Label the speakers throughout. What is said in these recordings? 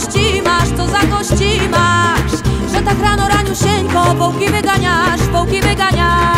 Speaker 1: kości masz, co za kości masz, że tak rano raniusieńko wołki wyganiasz, wołki wyganiasz.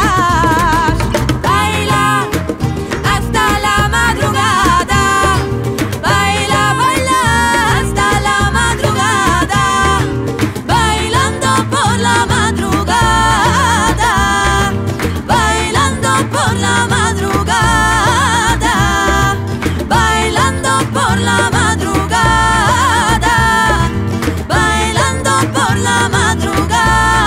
Speaker 1: Baila hasta la madrugada, baila, baila hasta la madrugada, bailando por la madrugada, bailando por la madrugada, bailando por la madrugada, bailando por la madrugada.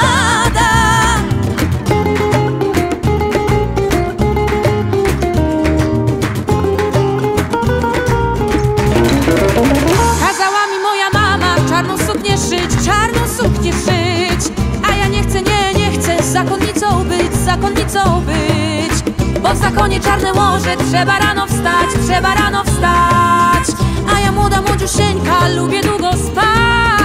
Speaker 1: Kazała mi moja mama czarną suknię szyć, czarną suknię szyć, a ja nie chcę, nie chcę zakonnicą być, zakonnicą być, bo w zakonie czarne łoże, trzeba rano wstać, trzeba rano wstać, a ja młoda młodziusieńka lubię długo spać.